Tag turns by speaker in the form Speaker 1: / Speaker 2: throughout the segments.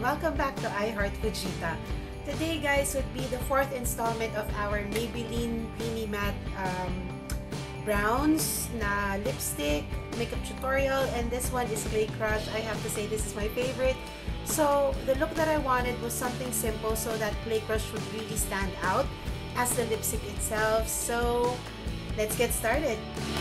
Speaker 1: welcome back to IHeartFujita. Today guys would be the 4th installment of our Maybelline Creamy Matte browns na lipstick makeup tutorial, and this one is Clay Crush. I have to say this is my favorite. So the look that I wanted was something simple so that Clay Crush would really stand out as the lipstick itself. So let's get started.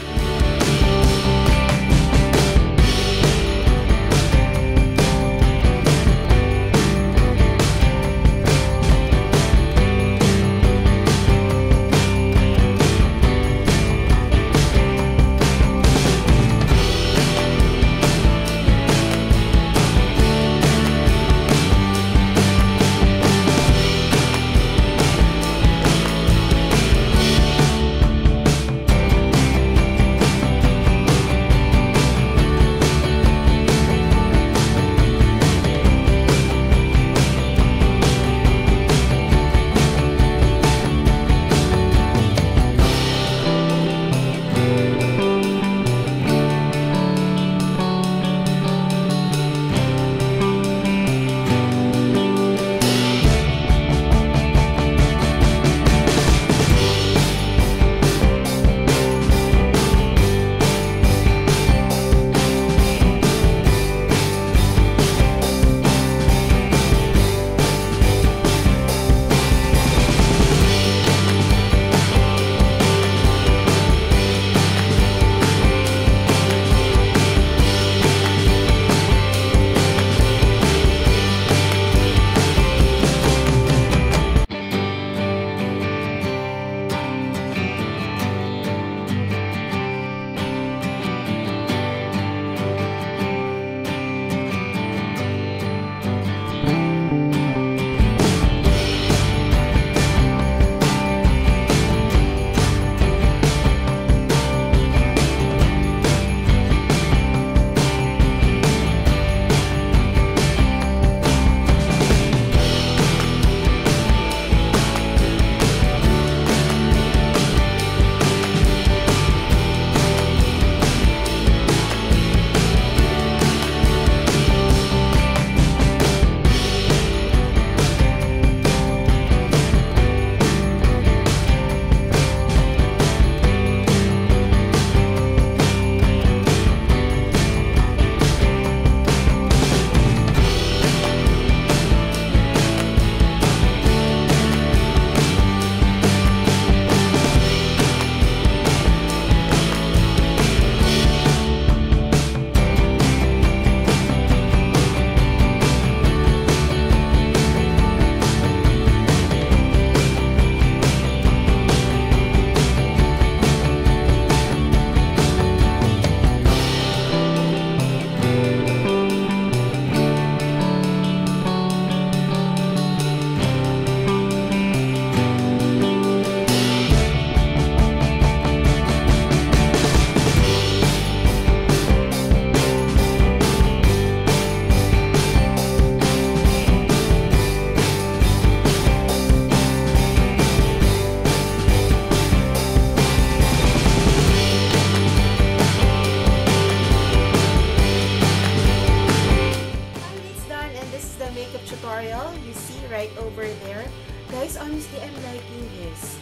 Speaker 1: You see right over there, guys, honestly I'm liking this.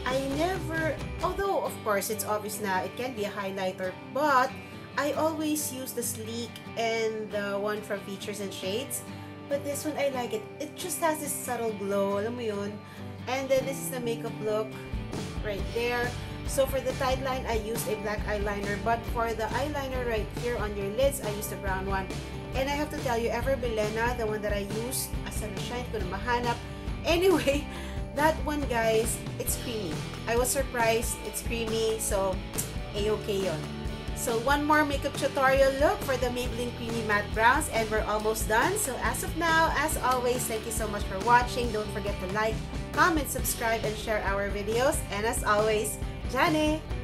Speaker 1: Although of course it's obvious now it can be a highlighter, but I always use the sleek and the one from Features and Shades, but this one I like it. It just has this subtle glow, alam mo yun. And then this is the makeup look right there. So for the tight line I used a black eyeliner, but for the eyeliner right here on your lids I used a brown one. And I have to tell you, Ever Belena, the one that I used, asa na siya, hindi ko na mahanap. Anyway, that one guys, it's creamy. I was surprised, it's creamy, so a-okay yun. So one more makeup tutorial look for the Maybelline Creamy Matte Browns and we're almost done. So as of now, as always, thank you so much for watching. Don't forget to like, comment, subscribe, and share our videos. And as always, Jane!